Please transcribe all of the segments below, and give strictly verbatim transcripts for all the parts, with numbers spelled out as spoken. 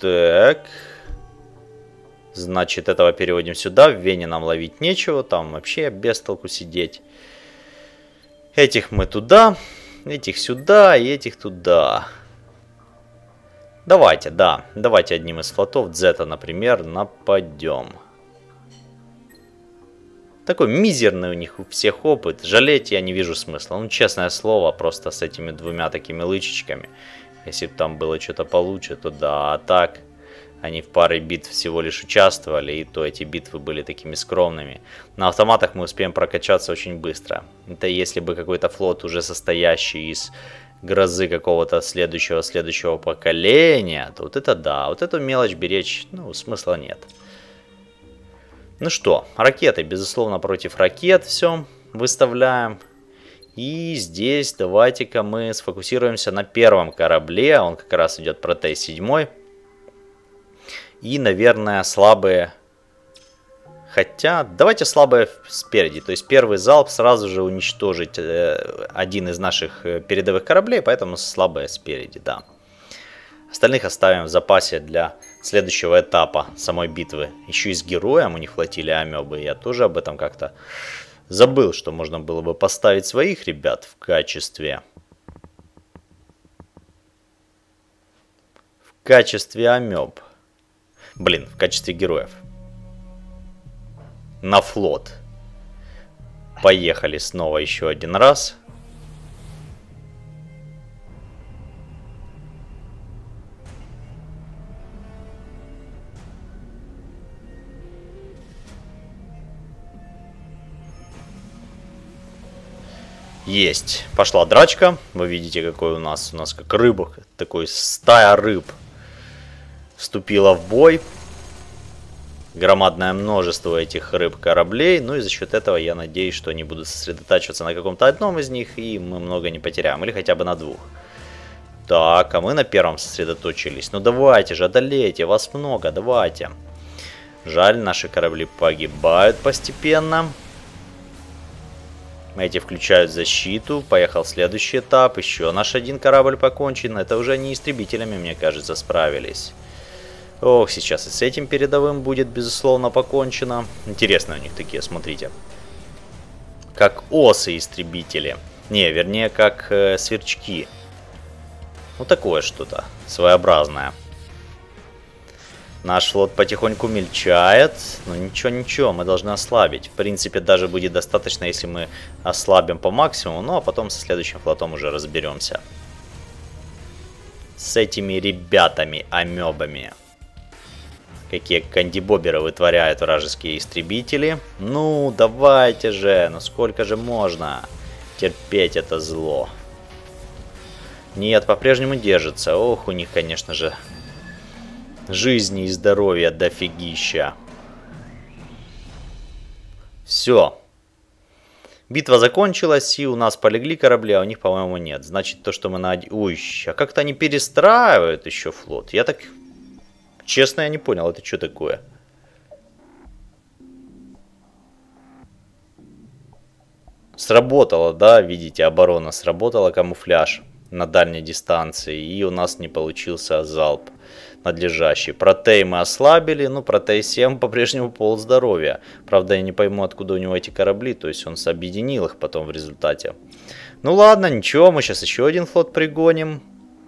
Так. Значит, этого переводим сюда. В Вене нам ловить нечего. Там вообще без толку сидеть. Этих мы туда. Этих сюда. И этих туда. Давайте, да. Давайте одним из флотов Дзета, например, нападем. Такой мизерный у них у всех опыт. Жалеть я не вижу смысла. Ну, честное слово, просто с этими двумя такими лычечками. Если бы там было что-то получше, то да. А так, они в паре битв всего лишь участвовали. И то эти битвы были такими скромными. На автоматах мы успеем прокачаться очень быстро. Это если бы какой-то флот, уже состоящий из грозы какого-то следующего-следующего поколения, то вот это да. Вот эту мелочь беречь, ну, смысла нет. Ну что, ракеты, безусловно, против ракет все выставляем. И здесь давайте-ка мы сфокусируемся на первом корабле. Он как раз идет Протей семь. И, наверное, слабые... Хотя, давайте слабые спереди. То есть первый залп сразу же уничтожить один из наших передовых кораблей, поэтому слабые спереди, да. Остальных оставим в запасе для следующего этапа самой битвы. Еще и с героем у них флотилия амебы. Я тоже об этом как-то забыл, что можно было бы поставить своих ребят в качестве... В качестве амеб. Блин, в качестве героев. На флот. Поехали снова еще один раз. Есть. Пошла драчка. Вы видите, какой у нас, у нас как рыба, такой стая рыб вступила в бой. Громадное множество этих рыб кораблей. Ну и за счет этого я надеюсь, что они будут сосредотачиваться на каком-то одном из них, и мы много не потеряем. Или хотя бы на двух. Так, а мы на первом сосредоточились. Ну давайте же, одолейте, вас много, давайте. Жаль, наши корабли погибают постепенно. Эти включают защиту. Поехал следующий этап. Еще наш один корабль покончен. Это уже не истребителями, мне кажется, справились. Ох, сейчас и с этим передовым будет, безусловно, покончено. Интересно у них такие, смотрите. Как осы истребители. Не, вернее, как э, сверчки. Ну, такое что-то своеобразное. Наш флот потихоньку мельчает. Но ничего-ничего, мы должны ослабить. В принципе, даже будет достаточно, если мы ослабим по максимуму. Ну, а потом со следующим флотом уже разберемся. С этими ребятами, амебами. Какие кандибоберы вытворяют вражеские истребители. Ну, давайте же. Ну, сколько же можно терпеть это зло? Нет, по-прежнему держится. Ох, у них, конечно же, жизни и здоровья дофигища. Все. Битва закончилась, и у нас полегли корабли, а у них, по-моему, нет. Значит, то, что мы на... Ой, а как-то они перестраивают еще флот. Я так... Честно, я не понял, это что такое? Сработала, да, видите, оборона сработала, камуфляж на дальней дистанции. И у нас не получился залп надлежащий. Протей мы ослабили, ну, Протей семь по-прежнему пол здоровья. Правда, я не пойму, откуда у него эти корабли, то есть он объединил их потом в результате. Ну ладно, ничего, мы сейчас еще один флот пригоним.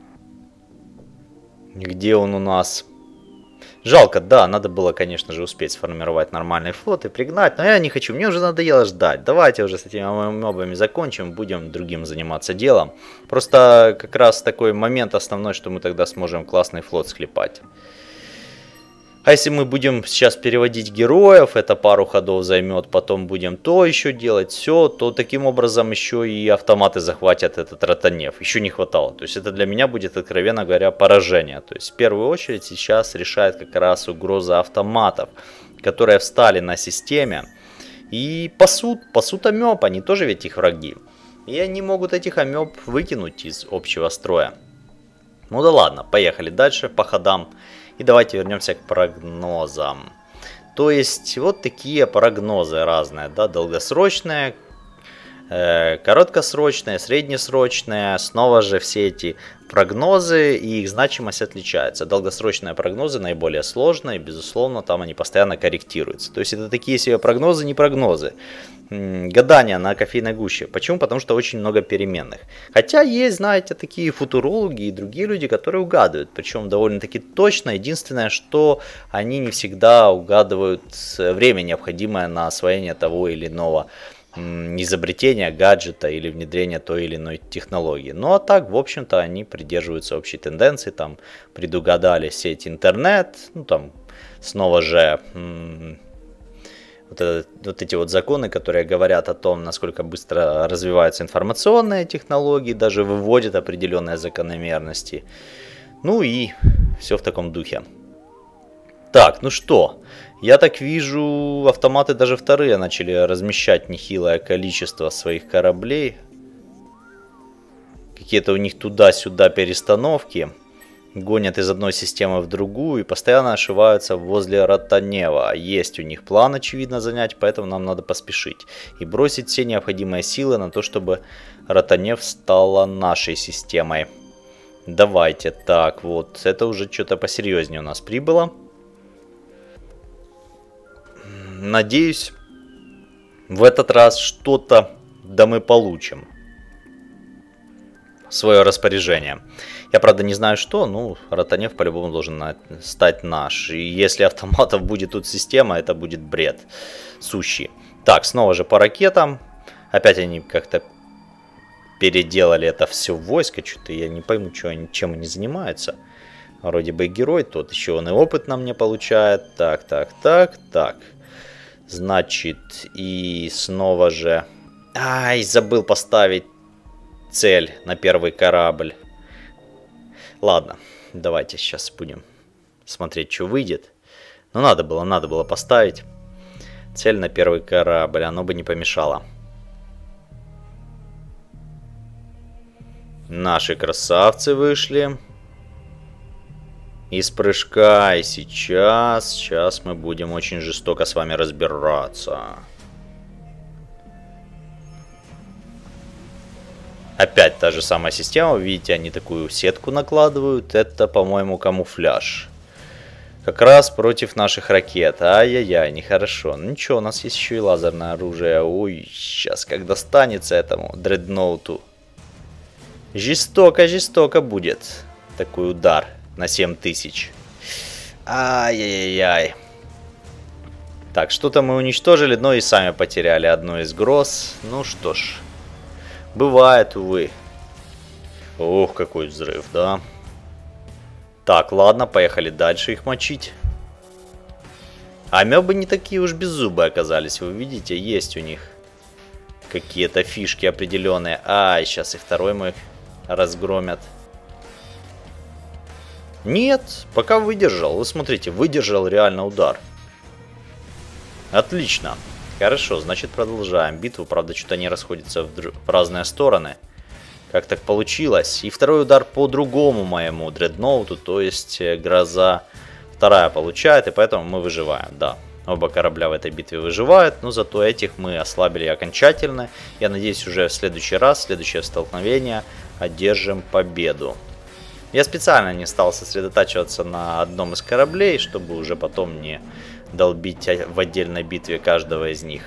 Где он у нас? Жалко, да, надо было, конечно же, успеть сформировать нормальный флот и пригнать, но я не хочу, мне уже надоело ждать. Давайте уже с этими мобами закончим, будем другим заниматься делом. Просто как раз такой момент основной, что мы тогда сможем классный флот склепать. А если мы будем сейчас переводить героев, это пару ходов займет, потом будем то еще делать, все, то таким образом еще и автоматы захватят этот Ротанев. Еще не хватало. То есть это для меня будет, откровенно говоря, поражение. То есть в первую очередь сейчас решает как раз угроза автоматов, которые встали на системе и пасут, пасут амеб, они тоже ведь их враги. И они могут этих амеб выкинуть из общего строя. Ну да ладно, поехали дальше по ходам. И давайте вернемся к прогнозам. То есть вот такие прогнозы разные, да, долгосрочные, Э, короткосрочные, среднесрочные, снова же все эти прогнозы и их значимость отличается. Долгосрочные прогнозы наиболее сложные, безусловно, там они постоянно корректируются. То есть это такие себе прогнозы, не прогнозы. Гадания на кофейной гуще. Почему? Потому что очень много переменных. Хотя есть, знаете, такие футурологи и другие люди, которые угадывают. Причем довольно-таки точно. Единственное, что они не всегда угадывают время, необходимое на освоение того или иного изобретения, гаджета или внедрения той или иной технологии. Ну а так, в общем-то, они придерживаются общей тенденции, там предугадали сеть интернет, ну там снова же м- вот, это, вот эти вот законы, которые говорят о том, насколько быстро развиваются информационные технологии, даже выводят определенные закономерности. Ну и все в таком духе. Так, ну что, я так вижу, автоматы даже вторые начали размещать нехилое количество своих кораблей. Какие-то у них туда-сюда перестановки. Гонят из одной системы в другую и постоянно ошиваются возле Ротанева. Есть у них план, очевидно, занять, поэтому нам надо поспешить. И бросить все необходимые силы на то, чтобы Ротанев стала нашей системой. Давайте, так, вот, это уже что-то посерьезнее у нас прибыло. Надеюсь, в этот раз что-то да мы получим в свое распоряжение. Я, правда, не знаю что, ну, Ротанев по-любому должен стать наш. И если автоматов будет тут система, это будет бред сущий. Так, снова же по ракетам. Опять они как-то переделали это все в войско. Что-то я не пойму, что они, чем они занимаются. Вроде бы герой, тот еще он и опыт на мне получает. Так, так, так, так. Значит, и снова же... Ай, забыл поставить цель на первый корабль. Ладно, давайте сейчас будем смотреть, что выйдет. Но надо было, надо было поставить цель на первый корабль. Оно бы не помешало. Наши красавцы вышли из прыжка, и сейчас, сейчас мы будем очень жестоко с вами разбираться. Опять та же самая система, видите, они такую сетку накладывают, это, по-моему, камуфляж. Как раз против наших ракет, ай-яй-яй, нехорошо. Ну ничего, у нас есть еще и лазерное оружие, ой, сейчас как достанется этому дредноуту. Жестоко, жестоко будет такой удар. На семь тысяч. Ай-яй-яй. Так, что-то мы уничтожили, но и сами потеряли одну из гроз. Ну что ж. Бывает, увы. Ох, какой взрыв, да. Так, ладно, поехали дальше их мочить. Амебы не такие уж беззубые оказались. Вы видите, есть у них какие-то фишки определенные. Ай, сейчас и второй мой разгромят. Нет, пока выдержал. Вы смотрите, выдержал реально удар. Отлично. Хорошо, значит продолжаем битву. Правда, что-то они расходятся в, в разные стороны. Как так получилось? И второй удар по другому моему дредноуту. То есть гроза вторая получает. И поэтому мы выживаем. Да, оба корабля в этой битве выживают. Но зато этих мы ослабили окончательно. Я надеюсь, уже в следующий раз, следующее столкновение одержим победу. Я специально не стал сосредотачиваться на одном из кораблей, чтобы уже потом не долбить в отдельной битве каждого из них.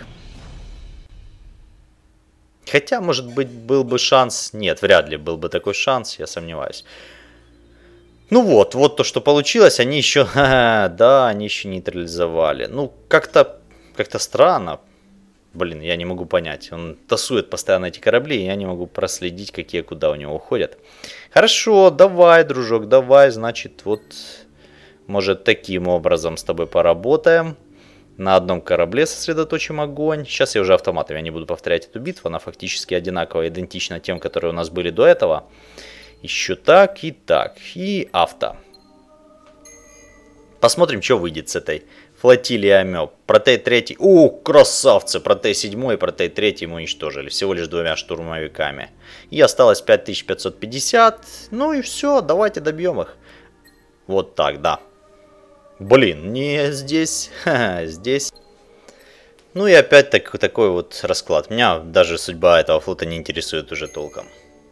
Хотя, может быть, был бы шанс... Нет, вряд ли был бы такой шанс, я сомневаюсь. Ну вот, вот то, что получилось. Они еще... Да, они еще нейтрализовали. Ну, как-то как-то странно. Блин, я не могу понять. Он тасует постоянно эти корабли, и я не могу проследить, какие куда у него уходят. Хорошо, давай, дружок, давай. Значит, вот, может, таким образом с тобой поработаем. На одном корабле сосредоточим огонь. Сейчас я уже автоматом, я не буду повторять эту битву. Она фактически одинаково идентична тем, которые у нас были до этого. Еще так и так. И авто. Посмотрим, что выйдет с этой флотилии амеб. Протей третий. О, красавцы! Протей седьмой и Протей третий мы уничтожили. Всего лишь двумя штурмовиками. И осталось пять тысяч пятьсот пятьдесят. Ну и все, давайте добьем их. Вот так, да. Блин, не здесь. Ха-ха, здесь. Ну и опять так, такой вот расклад. Меня даже судьба этого флота не интересует уже толком.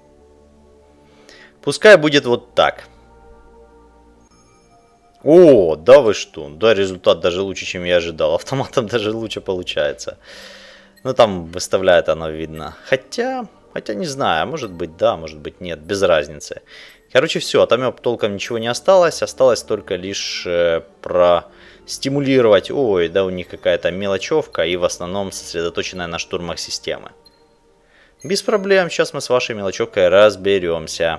Пускай будет вот так. О, да вы что? Да, результат даже лучше, чем я ожидал. Автоматом даже лучше получается. Ну там выставляет оно видно. Хотя, хотя не знаю, может быть да, может быть нет, без разницы. Короче, все, от АМЕ толком ничего не осталось. Осталось только лишь э, простимулировать. Ой, да у них какая-то мелочевка и в основном сосредоточенная на штурмах системы. Без проблем, сейчас мы с вашей мелочевкой разберемся.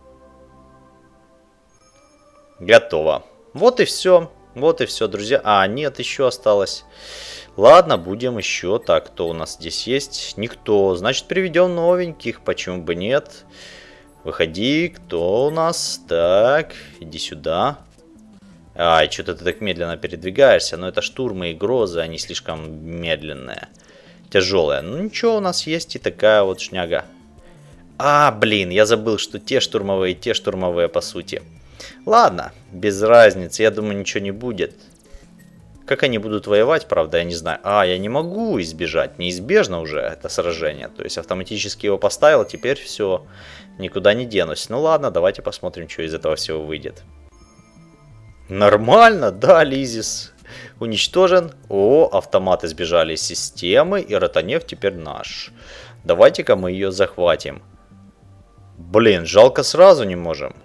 Готово. Вот и все. Вот и все, друзья. А, нет, еще осталось. Ладно, будем еще. Так, кто у нас здесь есть? Никто. Значит, приведем новеньких. Почему бы нет? Выходи. Кто у нас? Так, иди сюда. Ай, что-то ты так медленно передвигаешься. Но это штурмы и грозы, они слишком медленные. Тяжелые. Ну ничего, у нас есть и такая вот шняга. А, блин, я забыл, что те штурмовые, те штурмовые по сути. Ладно, без разницы, я думаю, ничего не будет. Как они будут воевать, правда, я не знаю. А, я не могу избежать, неизбежно уже это сражение. То есть автоматически его поставил, теперь все, никуда не денусь. Ну ладно, давайте посмотрим, что из этого всего выйдет. Нормально, да, Лизис уничтожен. О, автоматы сбежали из системы, и Ротонефть теперь наш. Давайте-ка мы ее захватим. Блин, жалко, сразу не можем.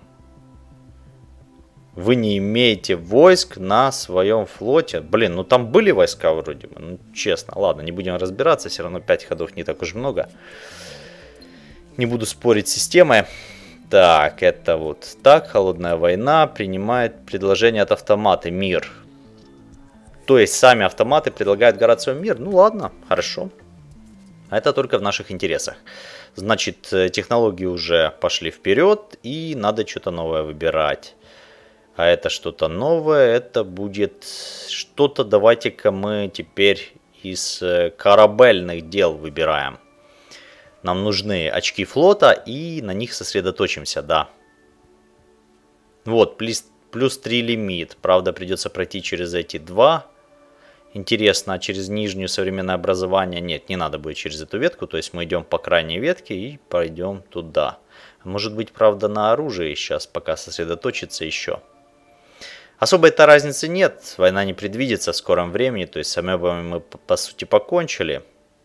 Вы не имеете войск на своем флоте. Блин, ну там были войска вроде бы. Ну, честно, ладно, не будем разбираться. Все равно пять ходов не так уж много. Не буду спорить с системой. Так, это вот так. Холодная война принимает предложение от автомата. Мир. То есть сами автоматы предлагают Горацио мир. Ну ладно, хорошо. Это только в наших интересах. Значит, технологии уже пошли вперед. И надо что-то новое выбирать. А это что-то новое, это будет что-то, давайте-ка мы теперь из корабельных дел выбираем. Нам нужны очки флота и на них сосредоточимся, да. Вот, плюс, плюс три лимит, правда придется пройти через эти два. Интересно, а через нижнюю современное образование? Нет, не надо будет через эту ветку, то есть мы идем по крайней ветке и пойдем туда. Может быть, правда, на оружие сейчас пока сосредоточиться еще. Особой-то разницы нет, война не предвидится в скором времени, то есть с амебами мы по сути покончили.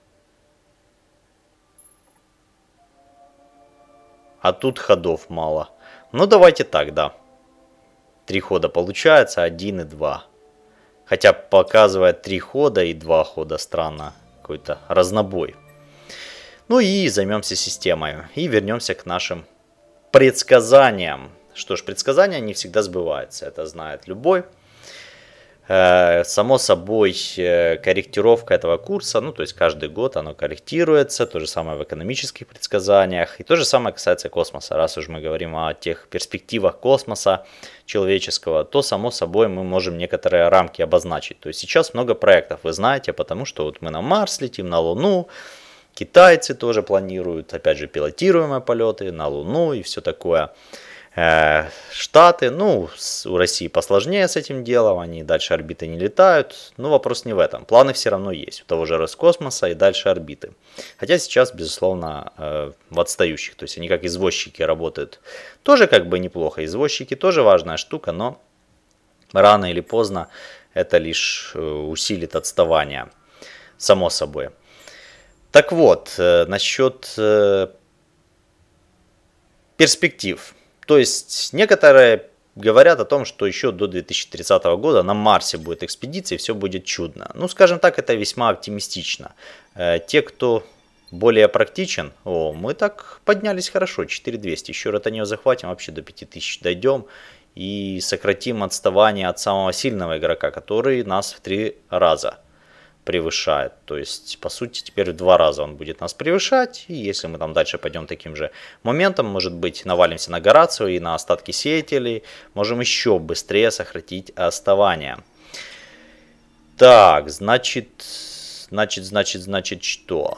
А тут ходов мало. Ну давайте так, да. Три хода получается, один и два. Хотя показывает три хода и два хода, странно, какой-то разнобой. Ну и займемся системой и вернемся к нашим предсказаниям. Что ж, предсказания не всегда сбываются, это знает любой. Э, само собой, э, корректировка этого курса, ну то есть каждый год оно корректируется, то же самое в экономических предсказаниях. И то же самое касается космоса. Раз уж мы говорим о тех перспективах космоса человеческого, то само собой мы можем некоторые рамки обозначить. То есть сейчас много проектов, вы знаете, потому что вот мы на Марс летим, на Луну. Китайцы тоже планируют, опять же, пилотируемые полеты на Луну и все такое. Штаты, ну, у России посложнее с этим делом, они дальше орбиты не летают, но вопрос не в этом. Планы все равно есть у того же Роскосмоса и дальше орбиты. Хотя сейчас, безусловно, в отстающих, то есть они как извозчики работают. Тоже как бы неплохо, извозчики тоже важная штука, но рано или поздно это лишь усилит отставание, само собой. Так вот, насчет перспектив. То есть некоторые говорят о том, что еще до две тысячи тридцатого года на Марсе будет экспедиция и все будет чудно. Ну, скажем так, это весьма оптимистично. Те, кто более практичен, о, мы так поднялись хорошо, четыре тысячи двести. Еще Ротонео захватим, вообще до пяти тысяч дойдем и сократим отставание от самого сильного игрока, который нас в три раза превышает. То есть, по сути, теперь в два раза он будет нас превышать. И если мы там дальше пойдем таким же моментом, может быть, навалимся на Горацио и на остатки сеятелей, можем еще быстрее сократить отставание. Так, значит, значит, значит, значит, что?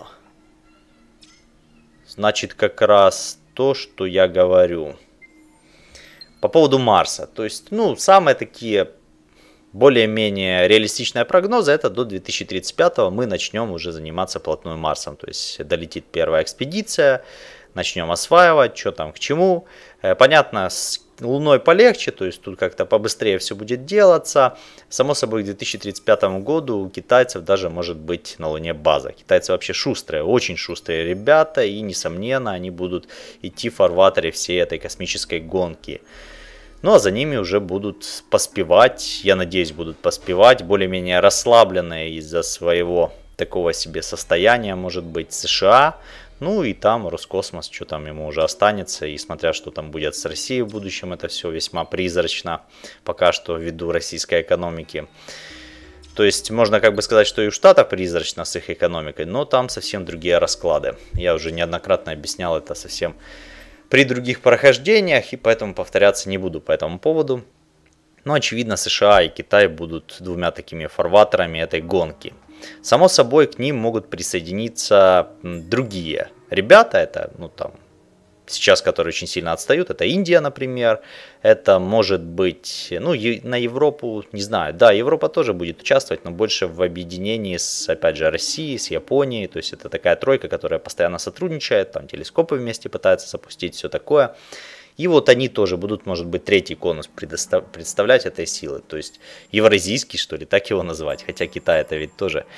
Значит, как раз то, что я говорю. По поводу Марса. То есть, ну, самые такие более-менее реалистичная прогноза, это до две тысячи тридцать пятого мы начнем уже заниматься вплотную Марсом. То есть долетит первая экспедиция, начнем осваивать, что там к чему. Понятно, с Луной полегче, то есть тут как-то побыстрее все будет делаться. Само собой, к две тысячи тридцать пятому году у китайцев даже может быть на Луне база. Китайцы вообще шустрые, очень шустрые ребята, и, несомненно, они будут идти в фарватере всей этой космической гонки. Ну, а за ними уже будут поспевать, я надеюсь, будут поспевать, более-менее расслабленные из-за своего такого себе состояния, может быть, США. Ну и там Роскосмос, что там ему уже останется, и смотря что там будет с Россией в будущем, это все весьма призрачно, пока что ввиду российской экономики. То есть можно как бы сказать, что и у Штатов призрачно с их экономикой, но там совсем другие расклады. Я уже неоднократно объяснял это совсем при других прохождениях, и поэтому повторяться не буду по этому поводу. Но очевидно, США и Китай будут двумя такими фарватерами этой гонки. Само собой, к ним могут присоединиться другие ребята, это, ну, там, сейчас, которые очень сильно отстают, это Индия, например, это может быть, ну, на Европу, не знаю, да, Европа тоже будет участвовать, но больше в объединении с, опять же, Россией, с Японией, то есть это такая тройка, которая постоянно сотрудничает, там, телескопы вместе пытаются запустить, все такое. И вот они тоже будут, может быть, третий конус представлять этой силы. То есть евразийский, что ли, так его назвать. Хотя Китай это ведь тоже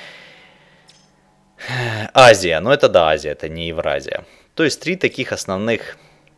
Азия. Но это да, Азия, это не Евразия. То есть три таких основных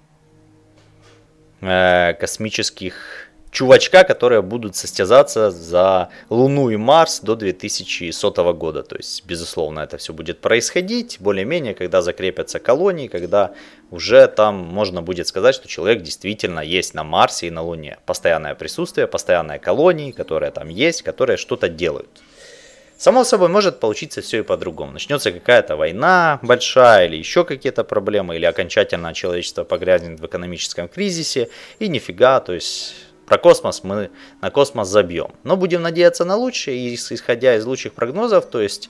э, космических чувачка, которые будут состязаться за Луну и Марс до две тысячи сотого года. То есть, безусловно, это все будет происходить более-менее, когда закрепятся колонии, когда уже там можно будет сказать, что человек действительно есть на Марсе и на Луне. Постоянное присутствие, постоянные колонии, которые там есть, которые что-то делают. Само собой, может получиться все и по-другому. Начнется какая-то война большая, или еще какие-то проблемы, или окончательно человечество погрязнет в экономическом кризисе, и нифига, то есть про космос мы на космос забьем. Но будем надеяться на лучшее, и исходя из лучших прогнозов, то есть...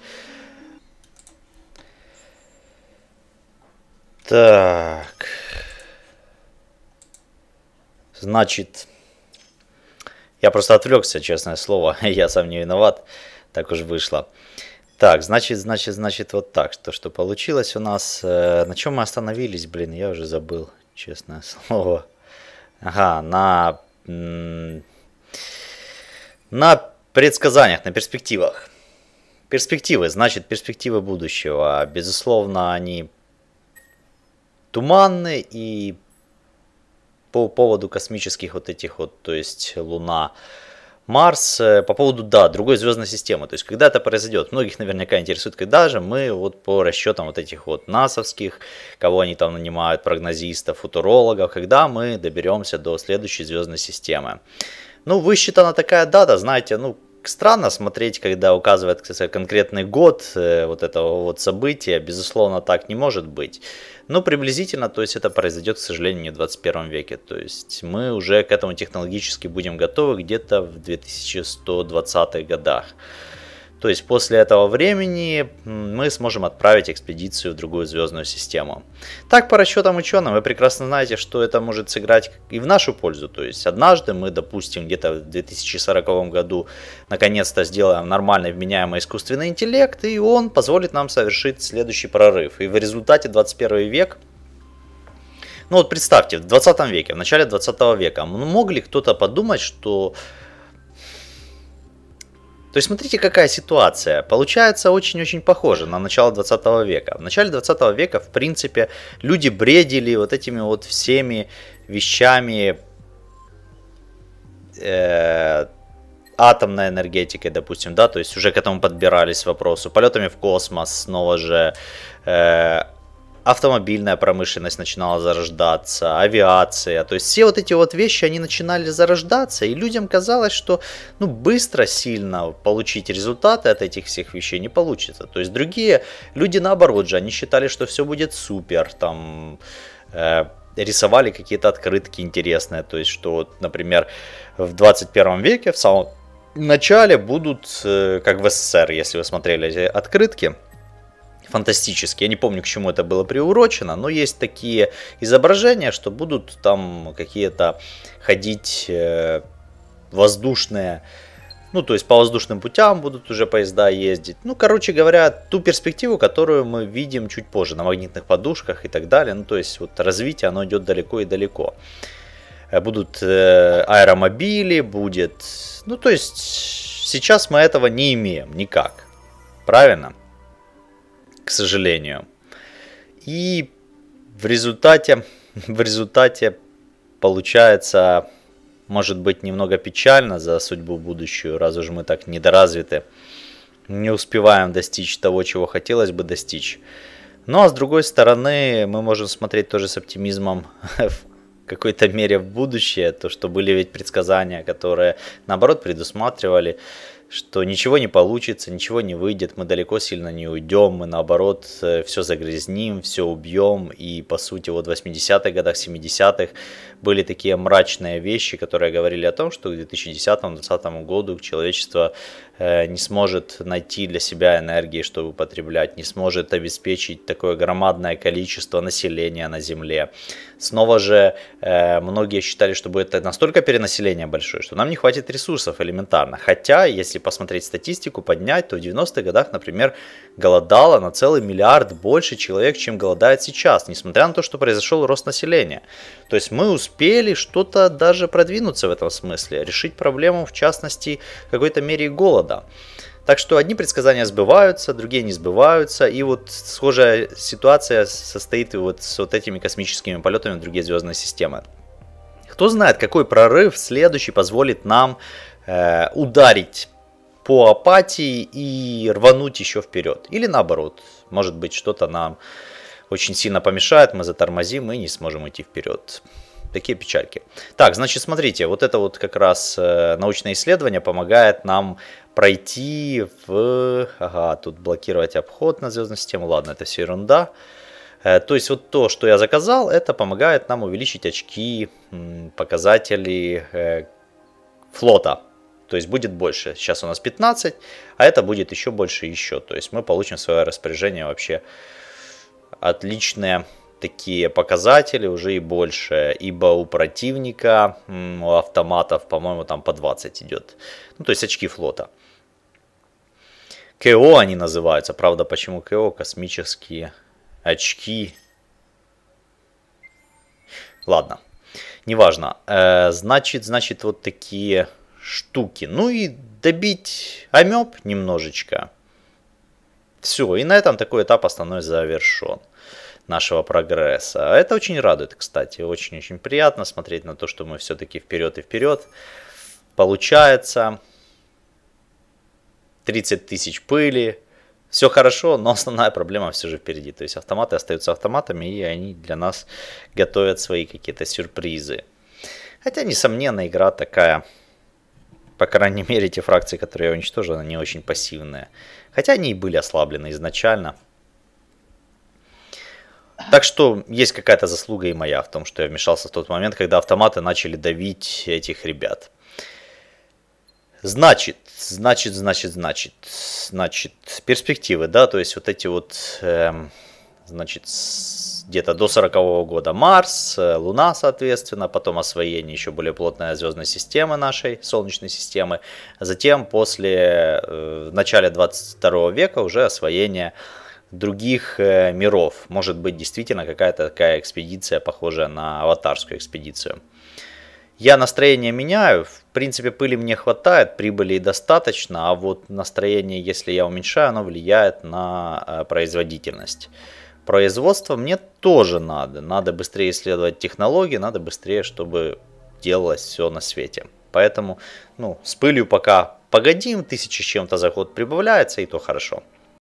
Так... Значит... Я просто отвлекся, честное слово, я сам не виноват, так уж вышло. Так, значит, значит, значит, вот так, то, что получилось у нас. На чем мы остановились, блин, я уже забыл, честное слово. Ага, на... На предсказаниях, на перспективах. Перспективы, значит, перспективы будущего. Безусловно, они туманны, и по поводу космических вот этих вот, то есть Луна, Марс, по поводу, да, другой звездной системы. То есть, когда это произойдет, многих наверняка интересует, когда же мы вот по расчетам вот этих вот насовских, кого они там нанимают, прогнозистов, футурологов, когда мы доберемся до следующей звездной системы. Ну, высчитана такая дата, знаете, ну, странно смотреть, когда указывает, кстати, конкретный год э, вот этого вот события, безусловно, так не может быть. Но приблизительно, то есть это произойдет, к сожалению, не в двадцать первом веке. То есть мы уже к этому технологически будем готовы где-то в две тысячи сто двадцатых годах. То есть после этого времени мы сможем отправить экспедицию в другую звездную систему. Так, по расчетам ученых, вы прекрасно знаете, что это может сыграть и в нашу пользу. То есть однажды мы, допустим, где-то в две тысячи сороковом году наконец-то сделаем нормальный вменяемый искусственный интеллект, и он позволит нам совершить следующий прорыв. И в результате двадцать первый век... Ну вот представьте, в двадцатом веке, в начале двадцатого века, мог ли кто-то подумать, что... То есть смотрите, какая ситуация. Получается очень-очень похоже на начало двадцатого века. В начале двадцатого века, в принципе, люди бредили вот этими вот всеми вещами, э, атомной энергетикой, допустим, да, то есть уже к этому подбирались вопросы, полетами в космос, снова же э, автомобильная промышленность начинала зарождаться, авиация, то есть все вот эти вот вещи, они начинали зарождаться, и людям казалось, что ну, быстро, сильно получить результаты от этих всех вещей не получится. То есть другие люди, наоборот же, они считали, что все будет супер, там... Э, рисовали какие-то открытки интересные, то есть что, вот, например, в двадцать первом веке, в самом начале будут, э, как в СССР, если вы смотрели эти открытки, фантастические. Я не помню, к чему это было приурочено, но есть такие изображения, что будут там какие-то ходить э, воздушные Ну, то есть по воздушным путям будут уже поезда ездить. Ну, короче говоря, ту перспективу, которую мы видим чуть позже на магнитных подушках и так далее. Ну, то есть вот развитие, оно идет далеко и далеко. Будут э, аэромобили, будет... Ну, то есть сейчас мы этого не имеем никак. Правильно? К сожалению. И в результате, в результате получается... Может быть немного печально за судьбу будущую, раз уж мы так недоразвиты, не успеваем достичь того, чего хотелось бы достичь. Ну а с другой стороны, мы можем смотреть тоже с оптимизмом в какой-то мере в будущее, то что были ведь предсказания, которые наоборот предусматривали, что ничего не получится, ничего не выйдет, мы далеко сильно не уйдем, мы наоборот все загрязним, все убьем. И по сути вот в восьмидесятых годах, семидесятых были такие мрачные вещи, которые говорили о том, что к две тысячи десятому — две тысячи двадцатому году человечество не сможет найти для себя энергии, чтобы употреблять, не сможет обеспечить такое громадное количество населения на Земле. Снова же многие считали, что будет настолько перенаселение большое, что нам не хватит ресурсов элементарно. Хотя, если посмотреть статистику, поднять, то в девяностых годах, например, голодало на целый миллиард больше человек, чем голодает сейчас, несмотря на то, что произошел рост населения. То есть мы успели что-то даже продвинуться в этом смысле, решить проблему, в частности, в какой-то мере голода. Так что одни предсказания сбываются, другие не сбываются. И вот схожая ситуация состоит и вот с вот этими космическими полетами в другие звездные системы. Кто знает, какой прорыв следующий позволит нам э, ударить по апатии и рвануть еще вперед. Или наоборот, может быть, что-то нам очень сильно помешает, мы затормозим и не сможем идти вперед. Такие печальки. Так, значит, смотрите, вот это вот как раз э, научное исследование помогает нам пройти в... Ага, тут блокировать обход на звездную систему. Ладно, это все ерунда. Э, то есть вот то, что я заказал, это помогает нам увеличить очки, м, показатели э, флота. То есть будет больше. Сейчас у нас пятнадцать, а это будет еще больше еще. То есть мы получим в свое распоряжение вообще отличные такие показатели, уже и больше. Ибо у противника, у автоматов, по-моему, там по двадцать идет. Ну, то есть очки флота. КО они называются. Правда, почему КО? Космические очки. Ладно, неважно. Значит, значит, вот такие штуки. Ну и добить амеб немножечко. Все, и на этом такой этап основной завершен нашего прогресса. Это очень радует, кстати. Очень-очень приятно смотреть на то, что мы все-таки вперед и вперед. Получается. тридцать тысяч пыли. Все хорошо, но основная проблема все же впереди. То есть автоматы остаются автоматами, и они для нас готовят свои какие-то сюрпризы. Хотя, несомненно, игра такая... По крайней мере, те фракции, которые я уничтожил, они очень пассивные. Хотя они и были ослаблены изначально. Так что есть какая-то заслуга и моя в том, что я вмешался в тот момент, когда автоматы начали давить этих ребят. Значит, значит, значит, значит, значит, перспективы, да, то есть вот эти вот, эм, значит, где-то до сорокового года Марс, Луна, соответственно, потом освоение еще более плотной звездной системы нашей, Солнечной системы, затем после, э, в начале двадцать второго века уже освоение других э, миров, может быть действительно какая-то такая экспедиция, похожая на аватарскую экспедицию. Я настроение меняю, в принципе пыли мне хватает, прибыли достаточно, а вот настроение, если я уменьшаю, оно влияет на э, производительность. Производство мне тоже надо. Надо быстрее исследовать технологии, надо быстрее, чтобы делалось все на свете. Поэтому, ну, с пылью пока погодим, тысячи с чем-то за год прибавляется, и то хорошо.